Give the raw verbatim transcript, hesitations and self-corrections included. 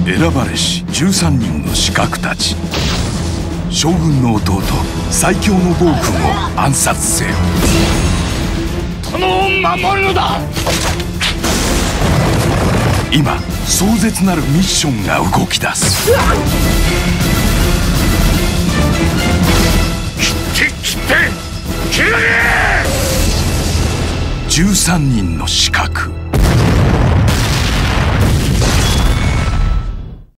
選ばれしじゅうさんにんの刺客たち、将軍の弟最強の暴君を暗殺せよ。 殿を守るのだ。 今壮絶なるミッションが動き出す。 切って切って切れ！ じゅうさんにんの刺客。